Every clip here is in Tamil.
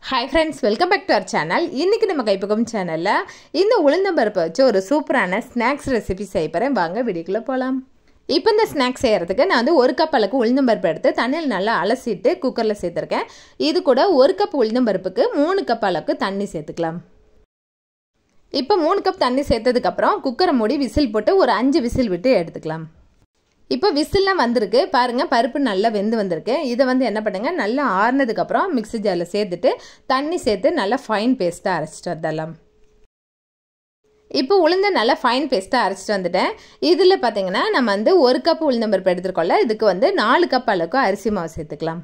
Hi friends, welcome back to our channel. இன்னைக்கு நம்ம கைப்பக்கம் சேனல்ல இந்த உளுந்தம்பருப்பு வச்சு ஒரு சூப்பரான ஸ்நாக்ஸ் ரெசிபி செய்ய போறேன். வாங்க வீடியோக்குள்ள போலாம். இப்போ இந்த ஸ்நாக்ஸ் செய்யறதுக்கு நான் வந்து 1 கப் அளவுக்கு உளுந்தம்பருப்பு எடுத்து தண்ணியில் நல்லா அலசிட்டு குக்கர்ல சேர்த்திருக்கேன். இது கூட 1 கப் உளுந்தம்பருப்புக்கு 3 கப் அளவுக்கு தண்ணி சேர்த்துக்கலாம். இப்போ 3 கப் தண்ணி சேர்த்ததுக்கு அப்புறம் குக்கரை மூடி விசில் போட்டு ஒரு 5 விசில் விட்டு எடுத்துக்கலாம். இப்போ விசில்லாம் வந்திருக்கு பாருங்க, பருப்பு நல்லா வெந்து வந்திருக்கு. இதை வந்து என்ன பண்ணுங்க, நல்லா ஆறுனதுக்கு அப்புறம் மிக்ஸி ஜாரில் சேர்த்துட்டு தண்ணி சேர்த்து நல்லா ஃபைன் பேஸ்ட்டாக அரைச்சிட்டு வந்துடலாம். இப்போ உளுந்த நல்லா ஃபைன் பேஸ்ட்டாக அரைச்சிட்டு வந்துட்டேன். இதில் பார்த்தீங்கன்னா நம்ம வந்து 1 கப் உளுந்தம்பருப்பு எடுத்துருக்கோம்ல, இதுக்கு வந்து 4 கப் அளவுக்கு அரிசி மாவு சேர்த்துக்கலாம்.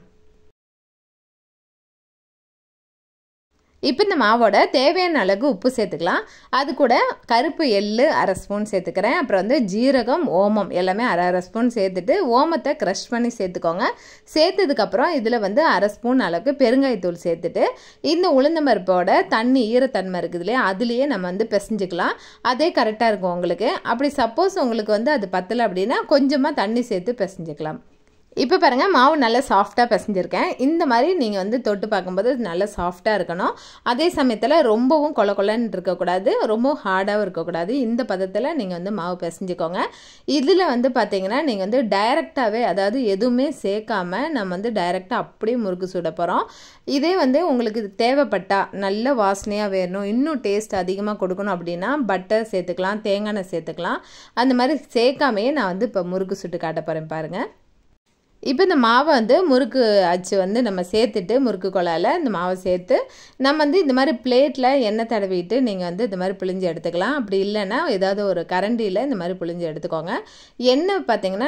இப்போ இந்த மாவோட தேவையான அளவுக்கு உப்பு சேர்த்துக்கலாம். அது கூட கருப்பு எள்ளு 1/2 ஸ்பூன் சேர்த்துக்கிறேன். அப்புறம் வந்து ஜீரகம், ஓமம் எல்லாமே 1/2 ஸ்பூன் சேர்த்துட்டு ஓமத்தை க்ரஷ் பண்ணி சேர்த்துக்கோங்க. சேர்த்ததுக்கப்புறம் இதில் வந்து 1/2 ஸ்பூன் அளவுக்கு பெருங்காயத்தூள் சேர்த்துட்டு இந்த உளுந்தம்பருப்போட தண்ணி ஈரத்தன்மை இருக்குது இல்லையா, அதுலேயே நம்ம வந்து பிசைஞ்சிக்கலாம். அதே கரெக்டாக இருக்கும் உங்களுக்கு. அப்படி சப்போஸ் உங்களுக்கு வந்து அது பத்தலை அப்படின்னா கொஞ்சமாக தண்ணி சேர்த்து பிசைஞ்சிக்கலாம். இப்போ பாருங்கள், மாவு நல்லா சாஃப்டாக பிசைஞ்சிருக்கேன். இந்த மாதிரி நீங்கள் வந்து தொட்டு பார்க்கும்போது நல்லா சாஃப்டாக இருக்கணும். அதே சமயத்தில் ரொம்பவும் கொல கொலன்னு இருக்கக்கூடாது, ரொம்ப ஹார்டாகவும் இருக்கக்கூடாது. இந்த பதத்தில் நீங்கள் வந்து மாவு பிசைஞ்சிக்கோங்க. இதில் வந்து பார்த்தீங்கன்னா நீங்கள் வந்து டைரெக்டாகவே, அதாவது எதுவுமே சேர்க்காம நம்ம வந்து டைரெக்டாக அப்படியே முறுக்கு சுட போகிறோம். இதே வந்து உங்களுக்கு தேவைப்பட்டா நல்ல வாசனையாக வேணும், இன்னும் டேஸ்ட் அதிகமாக கொடுக்கணும் அப்படின்னா பட்டர் சேர்த்துக்கலாம், தேங்காய் எண்ணெய் சேர்த்துக்கலாம். அந்த மாதிரி சேர்க்காமையே நான் வந்து இப்போ முறுக்கு சுட்டு காட்ட போகிறேன் பாருங்கள். இப்போ இந்த மாவை வந்து முறுக்கு அச்சு வந்து நம்ம சேர்த்துட்டு முறுக்கு குழாயில் இந்த மாவை சேர்த்து நம்ம வந்து இந்த மாதிரி பிளேட்டில் எண்ணெய் தடவிட்டு நீங்கள் வந்து இந்த மாதிரி பிழிஞ்சு எடுத்துக்கலாம். அப்படி இல்லைன்னா ஏதாவது ஒரு கரண்டியில் இந்த மாதிரி பிழிஞ்சு எடுத்துக்கோங்க. எண்ணெய் பார்த்திங்கன்னா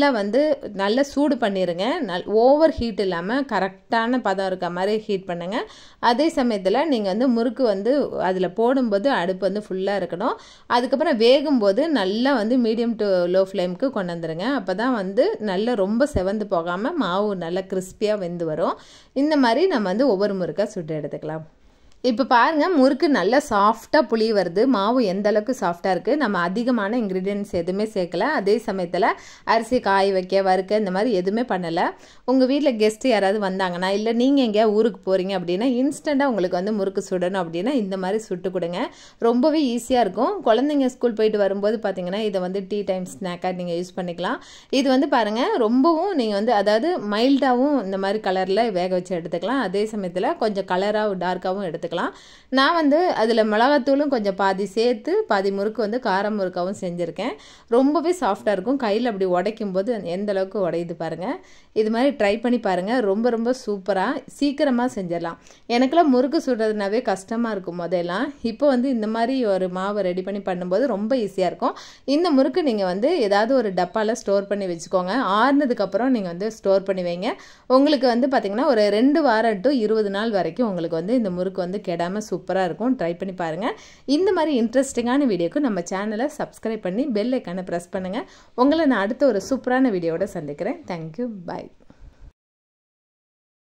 நல்லா சூடு பண்ணிடுங்க. ஓவர் ஹீட் இல்லாமல் கரெக்டான பதம் இருக்க மாதிரி ஹீட் பண்ணுங்கள். அதே சமயத்தில் நீங்கள் வந்து முறுக்கு வந்து அதில் போடும்போது அடுப்பு வந்து ஃபுல்லாக இருக்கணும். அதுக்கப்புறம் வேகும்போது நல்லா வந்து மீடியம் டு லோ ஃப்ளேமுக்கு கொண்டு வந்துடுங்க. அப்போ தான் வந்து நல்லா ரொம்ப செவந்து போகாமல் மாவு நல்லா கிறிஸ்பியாக வெந்து வரும். இந்த மாதிரி நம்ம வந்து ஒவ்வொரு முறுக்காக சுட்டு எடுத்துக்கலாம். இப்போ பாருங்கள், முறுக்கு நல்லா சாஃப்டாக புளி வருது. மாவு எந்த அளவுக்கு சாஃப்டாக இருக்குது. நம்ம அதிகமான இன்க்ரீடியன்ட்ஸ் எதுவுமே சேர்க்கல. அதே சமயத்தில் அரிசி காய வைக்க வறுக்க இந்த மாதிரி எதுவுமே பண்ணலை. உங்கள் வீட்டில் கெஸ்ட்டு யாராவது வந்தாங்கன்னா, இல்லை நீங்கள் எங்கேயா ஊருக்கு போகிறீங்க அப்படின்னா இன்ஸ்டண்ட்டாக உங்களுக்கு வந்து முறுக்கு சுடணும் அப்படின்னா இந்த மாதிரி சுட்டு கொடுங்க. ரொம்பவே ஈஸியாக இருக்கும். குழந்தைங்க ஸ்கூல் போயிட்டு வரும்போது பார்த்தீங்கன்னா இதை வந்து டீ டைம் ஸ்நாக்காக நீங்கள் யூஸ் பண்ணிக்கலாம். இது வந்து பாருங்கள், ரொம்பவும் நீங்கள் வந்து அதாவது மைல்டாகவும் இந்த மாதிரி கலரில் வேக வச்சு எடுத்துக்கலாம். அதே சமயத்தில் கொஞ்சம் கலராக டார்க்காகவும் எடுத்துக்கலாம். நான் வந்து அதில் மிளகாத்தூளும் கொஞ்சம் பாதி சேர்த்து பாதி முறுக்கு வந்து காரம் முறுக்காவும் செஞ்சுருக்கேன். ரொம்பவே சாஃப்டாக இருக்கும். கையில் அப்படி உடைக்கும் போது எந்த அளவுக்கு உடையுது பாருங்கள். இது மாதிரி ட்ரை பண்ணி பாருங்கள். ரொம்ப ரொம்ப சூப்பராக சீக்கிரமாக செஞ்சிடலாம். எனக்கெல்லாம் முறுக்கு சுடுறதுனாவே கஷ்டமாக இருக்கும் முதல்லாம். இப்போ வந்து இந்த மாதிரி ஒரு மாவை ரெடி பண்ணி பண்ணும்போது ரொம்ப ஈஸியாக இருக்கும். இந்த முறுக்கு நீங்கள் வந்து ஏதாவது ஒரு டப்பாவில் ஸ்டோர் பண்ணி வச்சுக்கோங்க. ஆறுனதுக்கப்புறம் நீங்கள் வந்து ஸ்டோர் பண்ணி வைங்க. உங்களுக்கு வந்து பார்த்திங்கன்னா ஒரு 2 வாரம் டு 20 நாள் வரைக்கும் உங்களுக்கு வந்து இந்த முறுக்கு வந்து கெடாமல் சூப்பராக இருக்கும். ட்ரை பண்ணி பாருங்கள். இந்த மாதிரி இன்ட்ரெஸ்டிங்கான வீடியோக்கு நம்ம சேனலை சப்ஸ்கிரைப் பண்ணி பெல் ஐக்கானை ப்ரெஸ் பண்ணுங்கள். உங்களை நான் அடுத்த ஒரு சூப்பரான வீடியோவோட சந்திக்கிறேன். தேங்க்யூ, பாய்.